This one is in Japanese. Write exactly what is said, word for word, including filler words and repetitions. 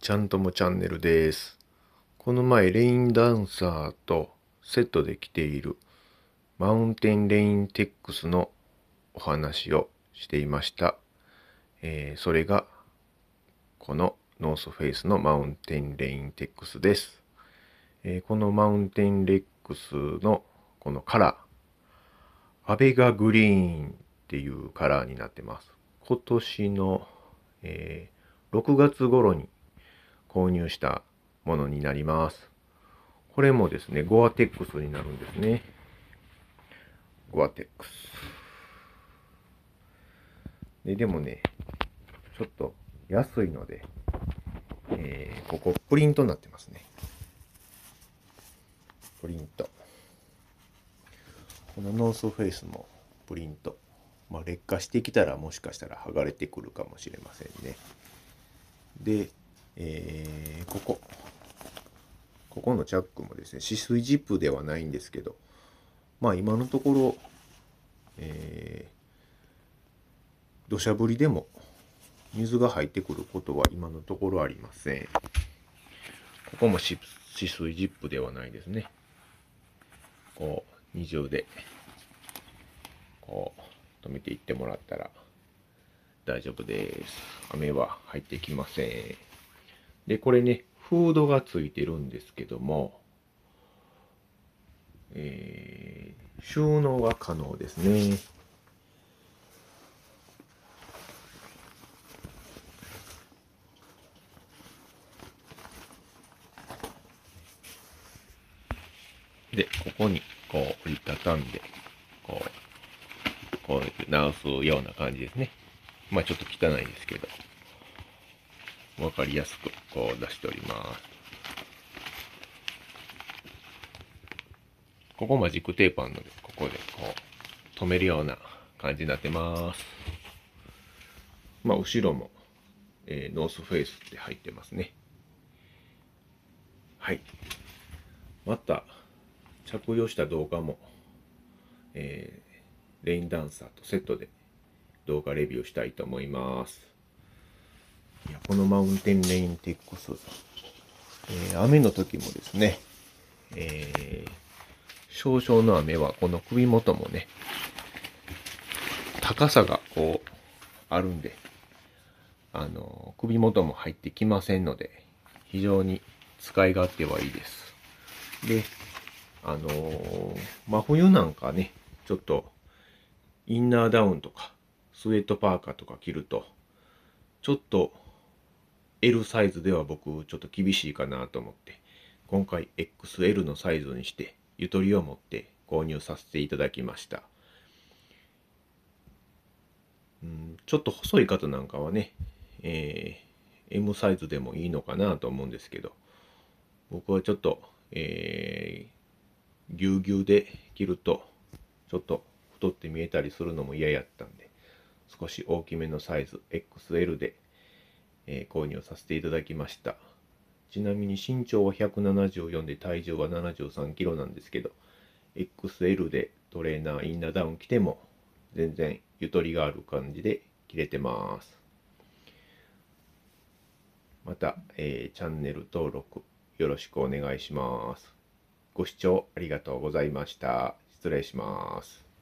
ちゃんともチャンネルです。この前レインダンサーとセットで着ているマウンテンレインテックスのお話をしていました。えーそれがこのノースフェイスのマウンテンレインテックスです。えーこのマウンテンレックスのこのカラー、アベガグリーンっていうカラーになってます。今年の、えーろくがつ頃に購入したものになります。これもですね、ゴアテックスになるんですね。ゴアテックス。で、でもね、ちょっと安いので、えーここプリントになってますね。プリント。このノースフェイスもプリント。まあ、劣化してきたらもしかしたら剥がれてくるかもしれませんね。で、えーここ。ここのチャックもですね、止水ジップではないんですけど、まあ今のところ、えー、土砂降りでも水が入ってくることは今のところありません。ここも止水ジップではないですね。こう、二重で、こう、止めていってもらったら大丈夫です。雨は入ってきません。で、これね、フードがついてるんですけども、えー収納が可能ですね。で、ここにこう折りたたんで、こう、こう直すような感じですね。まあちょっと汚いですけど、わかりやすくこう出しております。ここマジックテープあるので、ここでこう止めるような感じになってます。まあ後ろも、えーノースフェイスって入ってますね。はい。また着用した動画も、えーレインダンサーとセットで動画レビューしたいと思います。いや、このマウンテンレインテックス、えー雨の時もですね、えー少々の雨はこの首元もね、高さがこうあるんで、あの首元も入ってきませんので、非常に使い勝手はいいです。で、あのー真冬なんかね、ちょっとインナーダウンとかスウェットパーカーとか着ると、ちょっと エル サイズでは僕ちょっと厳しいかなと思って、今回 エックスエル のサイズにしてゆとりを持って購入させていただきました。うん、ちょっと細い方なんかはね、えー、エム サイズでもいいのかなと思うんですけど、僕はちょっと、えー、ぎゅうぎゅうで着るとちょっと太って見えたりするのも嫌やったんで、少し大きめのサイズ エックスエル で、えー購入させていただきました。ちなみに身長はひゃくななじゅうよんで体重はななじゅうさんキロなんですけど、 エックスエル でトレーナーインナーダウン着ても全然ゆとりがある感じで着れてます。また、えーチャンネル登録よろしくお願いします。ご視聴ありがとうございました。失礼します。